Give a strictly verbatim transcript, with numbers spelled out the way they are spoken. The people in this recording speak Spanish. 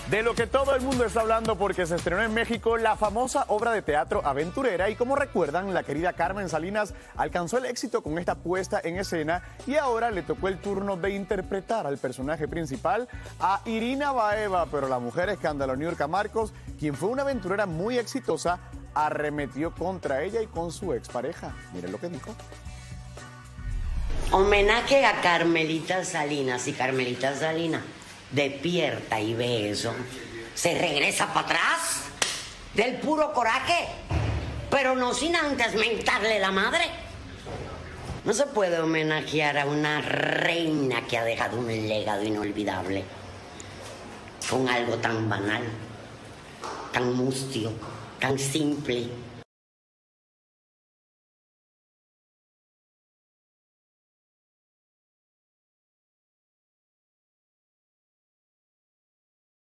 De lo que todo el mundo está hablando porque se estrenó en México la famosa obra de teatro Aventurera y como recuerdan, la querida Carmen Salinas alcanzó el éxito con esta puesta en escena y ahora le tocó el turno de interpretar al personaje principal a Irina Baeva, pero la mujer escándalo Niurka Marcos, quien fue una aventurera muy exitosa, arremetió contra ella y con su expareja. Miren lo que dijo. Homenaje a Carmelita Salinas, y Carmelita Salinas despierta y ve eso, se regresa para atrás del puro coraje, pero no sin antes mentarle la madre. No se puede homenajear a una reina que ha dejado un legado inolvidable con algo tan banal, tan mustio, tan simple.